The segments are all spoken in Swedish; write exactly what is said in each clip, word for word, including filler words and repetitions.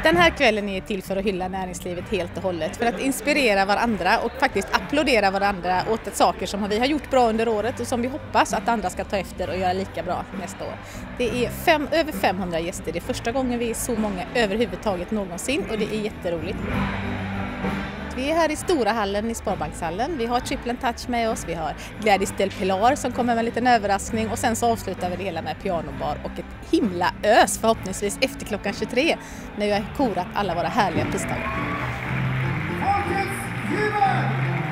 Den här kvällen är till för att hylla näringslivet helt och hållet, för att inspirera varandra och faktiskt applådera varandra åt saker som vi har gjort bra under året och som vi hoppas att andra ska ta efter och göra lika bra nästa år. Det är fem, över femhundra gäster, det är första gången vi är så många överhuvudtaget någonsin och det är jätteroligt. Vi är här i stora hallen i Sparbankshallen. Vi har Triple Touch med oss, vi har Gladys Del Pilar som kommer med en liten överraskning och sen så avslutar vi det hela med pianobar och ett himla ös förhoppningsvis efter klockan tjugotre när vi har korat alla våra härliga pristagare. Folkets givare!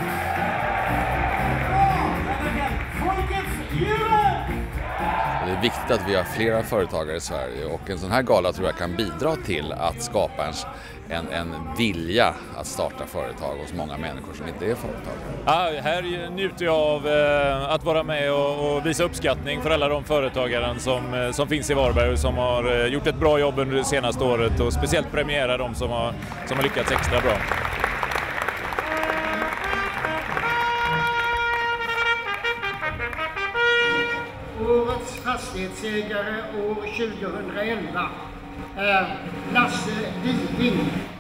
Folkets givare! Det är viktigt att vi har flera företagare i Sverige och en sån här gala tror jag kan bidra till att skapa en En, en vilja att starta företag hos många människor som inte är företagare. Ja, här njuter jag av eh, att vara med och, och visa uppskattning för alla de företagare som, eh, som finns i Varberg och som har eh, gjort ett bra jobb under det senaste året och speciellt premiera de som har, som har lyckats extra bra. Årets fastighetsägare år tjugohundraelva är Lasse Diding.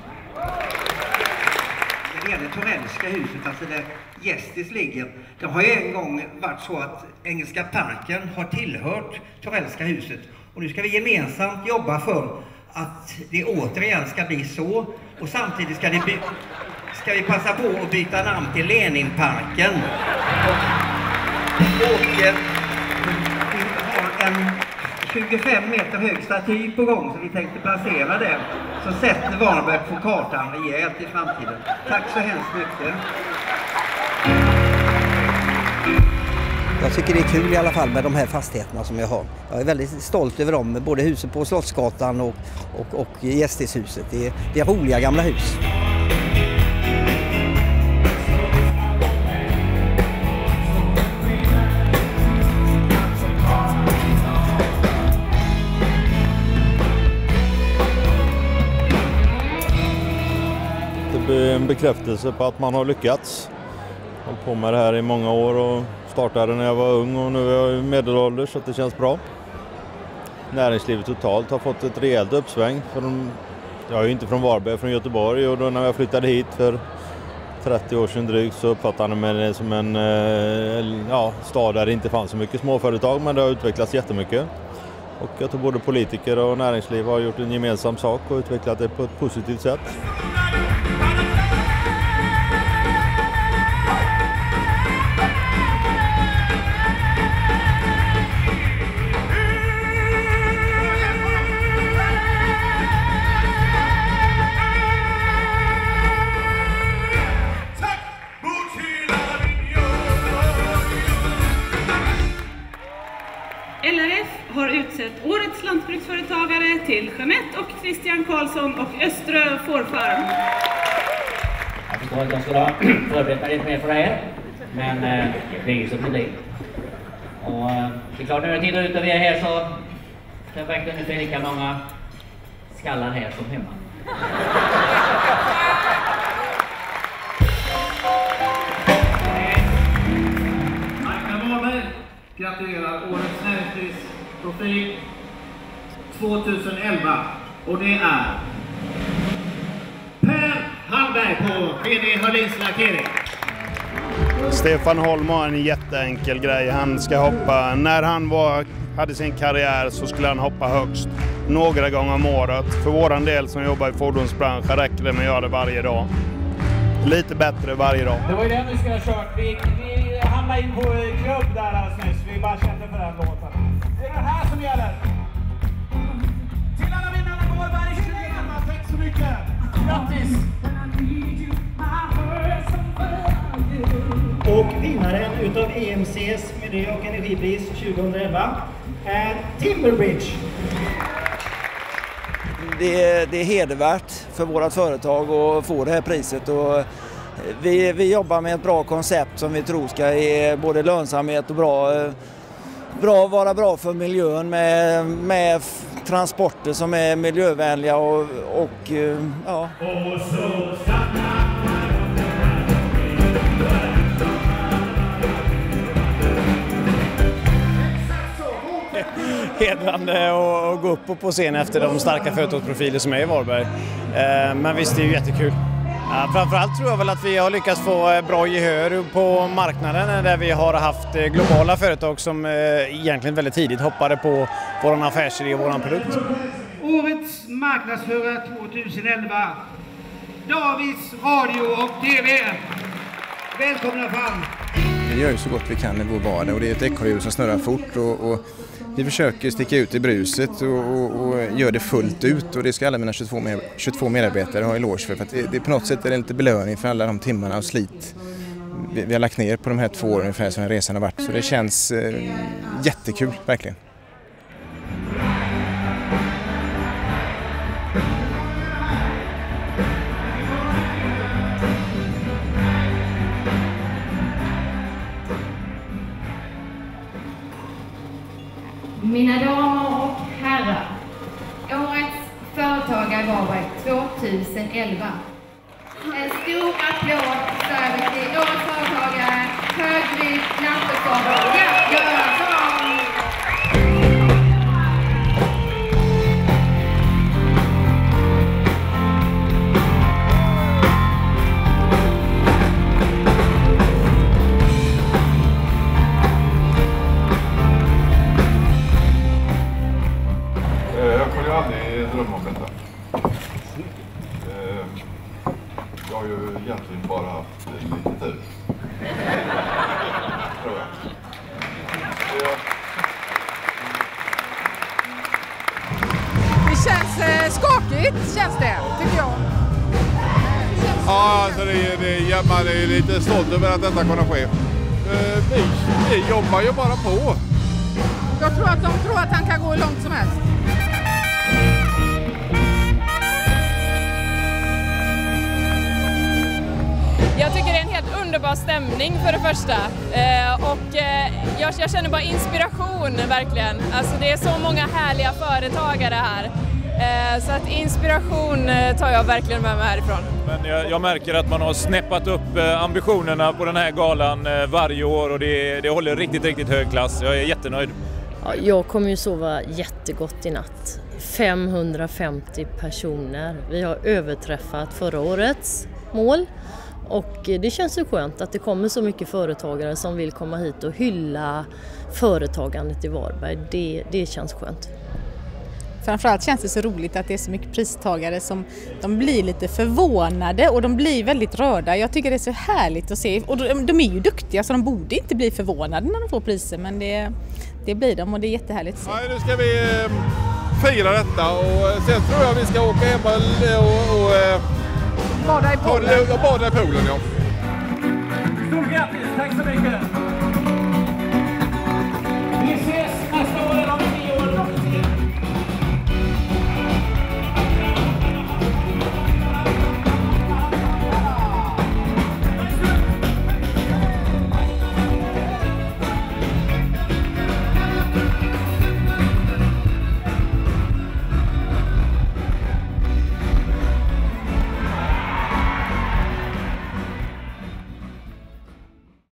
Det gäller Torellska huset, alltså där Gästis ligger. Det har ju en gång varit så att Engelska parken har tillhört Torellska huset. Och nu ska vi gemensamt jobba för att det återigen ska bli så. Och samtidigt ska, det by- ska vi passa på att byta namn till Leninparken. Och, och vi har en tjugofem meter hög staty på gång så vi tänkte placera det. Så sätter Varberg på kartan rejält i framtiden. Tack så hemskt mycket. Jag tycker det är kul i alla fall med de här fastigheterna som jag har. Jag är väldigt stolt över dem, både huset på Slottsgatan och, och, och Gästishuset. Det är, det är roliga gamla hus. En bekräftelse på att man har lyckats. Jag har hållit på med det här i många år och startade när jag var ung och nu är jag i medelålder så att det känns bra. Näringslivet totalt har fått ett rejält uppsväng. För de, jag är ju inte från Varberg, jag är från Göteborg och då när jag flyttade hit för trettio år sedan drygt så uppfattade man mig som en ja, stad där det inte fanns så mycket småföretag men det har utvecklats jättemycket. Och jag tror både politiker och näringsliv har gjort en gemensam sak och utvecklat det på ett positivt sätt. L R F har utsett årets lantbruksföretagare till Jeanette och Christian Karlsson och Öströ Fårfarm. Jag förstår att jag skulle ha förberett lite mer för det här, men eh, det är ju som det blir. Och eh, det är klart när jag tittar ut och vi är här så det är verkligen ungefär lika många skallar här som hemma. Gratulerar årets näringslivsprofil tjugoelva och det är Per Hallberg på P D Hörlins lackering. Stefan Holm har en jätteenkel grej. Han ska hoppa, när han var, hade sin karriär så skulle han hoppa högst några gånger om året. För våran del som jobbar i fordonsbranschen räcker det med att göra det varje dag. Lite bättre varje dag. Det var ju den vi skulle ha kört. Vi, vi hamnade in på klubb där alldeles nyss. Vi bara kände för den låten. Det är det här som gäller. Till alla vinnarna på Varberg tjugoelva. Tack så mycket. Grattis. Och vinnaren utav E M C:s miljö- och energipris tjugoelva är Timberbridge. Det är, det är hedervärt för vårt företag att få det här priset. Och vi, vi jobbar med ett bra koncept som vi tror ska ge både lönsamhet och bra, bra, vara bra för miljön med, med transporter som är miljövänliga och, och ja. hedrande att gå upp på scen efter de starka företagsprofiler som är i Varberg. Men visst, det är ju jättekul. Ja, framförallt tror jag väl att vi har lyckats få bra gehör på marknaden där vi har haft globala företag som egentligen väldigt tidigt hoppade på vår affärsidé och vår produkt. Årets marknadsförare tjugoelva, Davids Radio och T V. Välkomna fram! Vi gör ju så gott vi kan i vår vardag och det är ett ekorrhjul som snurrar fort och, och vi försöker sticka ut i bruset och, och, och gör det fullt ut och det ska alla mina tjugotvå, med, tjugotvå medarbetare ha eloge för. För att det, det, på något sätt är det lite belöning för alla de timmarna och slit vi, vi har lagt ner på de här två åren ungefär som resan har varit. Så det känns eh, jättekul, verkligen. Mina damer och herrar, årets företagare i Varberg tjugoelva. En stor applåd för till årets företagare Högvik Nattesson och Gert Göransson. Jag kunde ju aldrig drömma om detta. Jag har ju egentligen bara haft lite tur. Tror jag. Det känns eh, skakigt, känns det, tycker jag. Ja, alltså det, det, ja, man är lite stolt över att detta kunde ske. Vi, vi jobbar ju bara på. Jag tror att de tror att han kan gå hur långt som helst. Jag tycker det är en helt underbar stämning för det första eh, och eh, jag, jag känner bara inspiration verkligen. Alltså det är så många härliga företagare här eh, så att inspiration eh, tar jag verkligen med mig härifrån. Men jag, jag märker att man har snäppat upp eh, ambitionerna på den här galan eh, varje år och det, det håller riktigt, riktigt hög klass. Jag är jättenöjd. Ja, jag kommer ju sova jättegott i natt. femhundrafemtio personer. Vi har överträffat förra årets mål. Och det känns ju skönt att det kommer så mycket företagare som vill komma hit och hylla företagandet i Varberg. Det, det känns skönt. Framförallt känns det så roligt att det är så mycket pristagare som de blir lite förvånade och de blir väldigt rörda. Jag tycker det är så härligt att se. Och de, de är ju duktiga så de borde inte bli förvånade när de får priser, men det, det blir de och det är jättehärligt att se. Ja, nu ska vi eh, fira detta och sen tror jag vi ska åka hem och... och, och eh, Bada i poolen. Ja, bada i poolen, ja. Stort grattis, tack så mycket. Vi ses